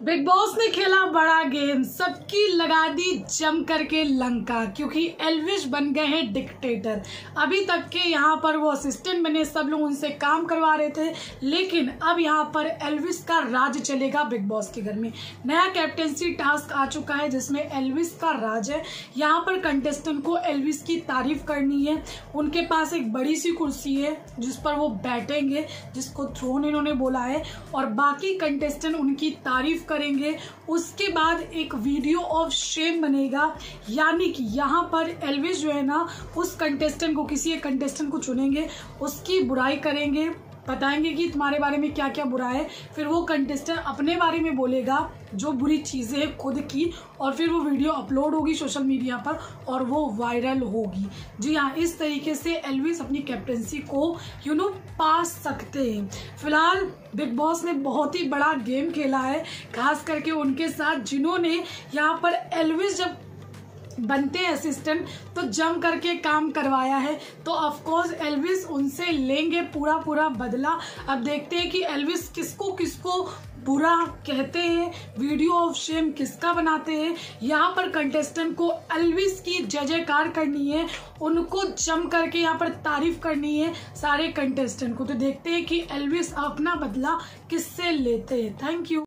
Big boss ने खेला बड़ा गेम, सबकी लगा दी जम करके लंका, क्योंकि एल्विश बन गए हैं डिक्टेटर। अभी तक के यहाँ पर वो असिस्टेंट बने, सब लोग उनसे काम करवा रहे थे, लेकिन अब यहाँ पर एल्विश का राज चलेगा बिग बॉस के घर में। नया कैप्टेंसी टास्क आ चुका है जिसमें एल्विश का राज है। यहाँ पर कंटेस्टेंट को एल्विश की तारीफ करनी है। उनके पास एक बड़ी सी कुर्सी है जिस पर वो बैठेंगे, जिसको थ्रोन इन्होंने बोला है, और बाकी कंटेस्टेंट उनकी तारीफ करेंगे। उसके बाद एक वीडियो ऑफ शेम बनेगा, यानी कि यहाँ पर एल्विश जो है ना, उस कंटेस्टेंट को, किसी एक कंटेस्टेंट को चुनेंगे, उसकी बुराई करेंगे, बताएंगे कि तुम्हारे बारे में क्या क्या बुरा है। फिर वो कंटेस्टेंट अपने बारे में बोलेगा जो बुरी चीज़ें हैं खुद की, और फिर वो वीडियो अपलोड होगी सोशल मीडिया पर और वो वायरल होगी। जी हाँ, इस तरीके से एल्विश अपनी कैप्टेंसी को पा सकते हैं। फिलहाल बिग बॉस ने बहुत ही बड़ा गेम खेला है, खास करके उनके साथ जिन्होंने यहाँ पर एल्विश जब बनते हैं असिस्टेंट तो जम करके काम करवाया है, तो ऑफ कोर्स एल्विश उनसे लेंगे पूरा बदला। अब देखते हैं कि एल्विश किसको किसको बुरा कहते हैं, वीडियो ऑफ शेम किसका बनाते हैं। यहाँ पर कंटेस्टेंट को एल्विश की जय जयकार करनी है, उनको जम करके यहाँ पर तारीफ करनी है सारे कंटेस्टेंट को। तो देखते हैं कि एल्विश अपना बदला किससे लेते हैं। Thank you.